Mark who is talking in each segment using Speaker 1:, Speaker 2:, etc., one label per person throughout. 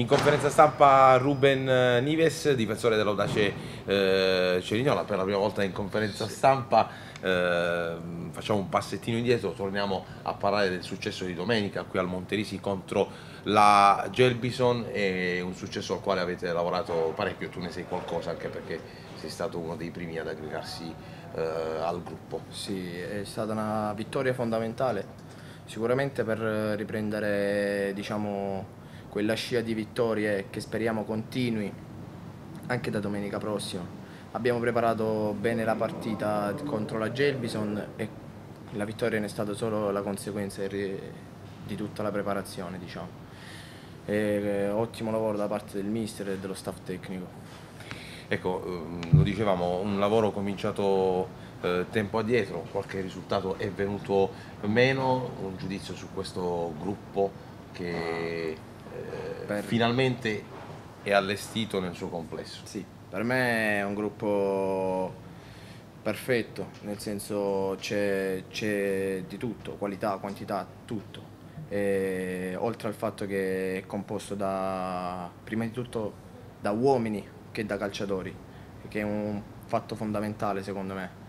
Speaker 1: In conferenza stampa Ruben Nives, difensore dell'Audace Cerignola, per la prima volta in conferenza stampa. Facciamo un passettino indietro, torniamo a parlare del successo di domenica qui al Monterisi contro la Gelbison, è un successo al quale avete lavorato parecchio. Tu ne sai qualcosa anche perché sei stato uno dei primi ad aggregarsi al gruppo.
Speaker 2: Sì, è stata una vittoria fondamentale, sicuramente per riprendere, diciamo, quella scia di vittorie che speriamo continui anche da domenica prossima. Abbiamo preparato bene la partita contro la Gelbison e la vittoria ne è stata solo la conseguenza di tutta la preparazione, diciamo. Ottimo lavoro da parte del mister e dello staff tecnico.
Speaker 1: Ecco, lo dicevamo, un lavoro cominciato tempo addietro, qualche risultato è venuto meno, un giudizio su questo gruppo che finalmente è allestito nel suo complesso.
Speaker 2: Sì, per me è un gruppo perfetto, nel senso c'è di tutto, qualità, quantità, tutto. E, oltre al fatto che è composto prima di tutto da uomini che da calciatori, che è un fatto fondamentale secondo me.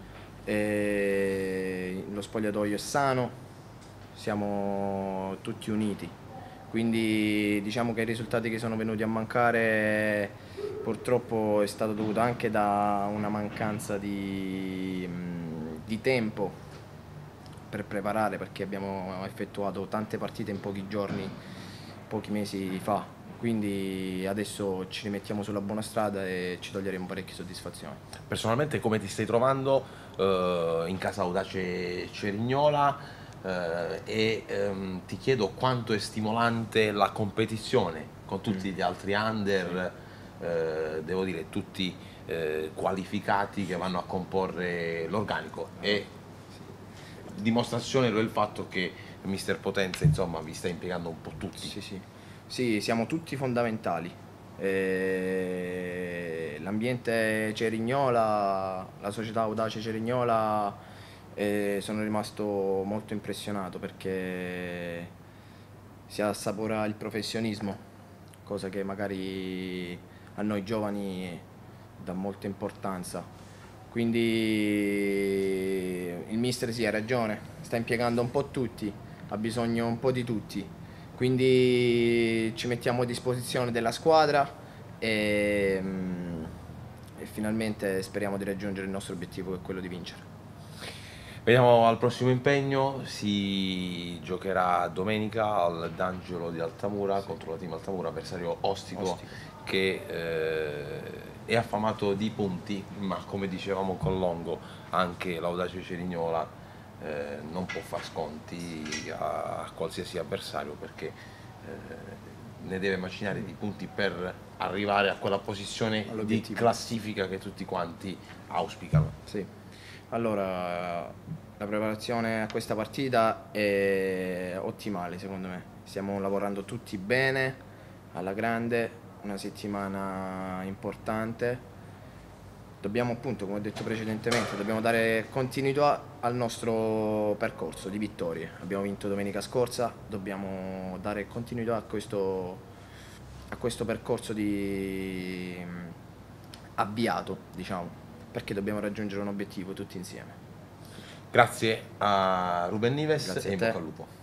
Speaker 2: E lo spogliatoio è sano, siamo tutti uniti, quindi diciamo che i risultati che sono venuti a mancare purtroppo è stato dovuto anche da una mancanza di tempo per preparare, perché abbiamo effettuato tante partite in pochi giorni, pochi mesi fa, quindi adesso ci rimettiamo sulla buona strada e ci toglieremo parecchie soddisfazioni.
Speaker 1: Personalmente come ti stai trovando in casa Audace Cerignola? Ti chiedo quanto è stimolante la competizione con tutti gli altri under, devo dire tutti qualificati che vanno a comporre l'organico, e dimostrazione lo è il fatto che mister Potenza insomma vi sta impiegando un po' tutti.
Speaker 2: Sì, siamo tutti fondamentali. L'ambiente Cerignola, la società Audace Cerignola, sono rimasto molto impressionato perché si assapora il professionismo, cosa che magari a noi giovani dà molta importanza. Quindi il mister sì, ha ragione, sta impiegando un po' tutti, ha bisogno un po' di tutti. Quindi ci mettiamo a disposizione della squadra e finalmente speriamo di raggiungere il nostro obiettivo, che è quello di vincere.
Speaker 1: Vediamo al prossimo impegno, si giocherà domenica al D'Angelo di Altamura contro la Team Altamura, avversario ostico che è affamato di punti, ma come dicevamo con Longo anche l'Audace Cerignola non può far sconti a qualsiasi avversario, perché ne deve macinare di punti per arrivare a quella posizione di classifica che tutti quanti auspicano.
Speaker 2: Sì. Allora, la preparazione a questa partita è ottimale secondo me. Stiamo lavorando tutti bene, alla grande, una settimana importante. Dobbiamo appunto, come ho detto precedentemente, dobbiamo dare continuità al nostro percorso di vittorie. Abbiamo vinto domenica scorsa, dobbiamo dare continuità a questo percorso avviato, diciamo, perché dobbiamo raggiungere un obiettivo tutti insieme.
Speaker 1: Grazie a Ruben Nives e in bocca al lupo.